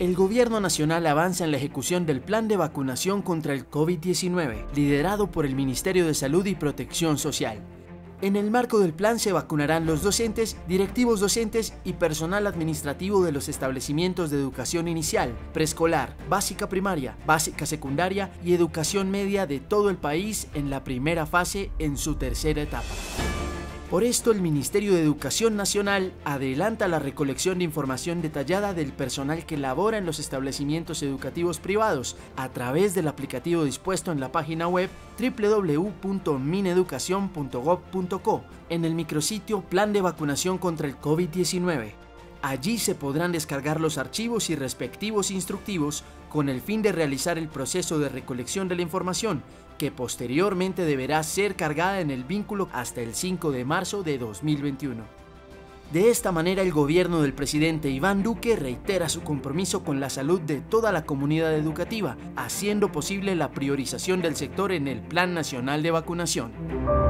El Gobierno Nacional avanza en la ejecución del plan de vacunación contra el COVID-19, liderado por el Ministerio de Salud y Protección Social. En el marco del plan se vacunarán los docentes, directivos docentes y personal administrativo de los establecimientos de educación inicial, preescolar, básica primaria, básica secundaria y educación media de todo el país en la primera fase en su tercera etapa. Por esto, el Ministerio de Educación Nacional adelanta la recolección de información detallada del personal que labora en los establecimientos educativos privados a través del aplicativo dispuesto en la página web www.mineducacion.gov.co en el micrositio Plan de Vacunación contra el COVID-19. Allí se podrán descargar los archivos y respectivos instructivos con el fin de realizar el proceso de recolección de la información, que posteriormente deberá ser cargada en el vínculo hasta el 5 de marzo de 2021. De esta manera, el gobierno del presidente Iván Duque reitera su compromiso con la salud de toda la comunidad educativa, haciendo posible la priorización del sector en el Plan Nacional de Vacunación.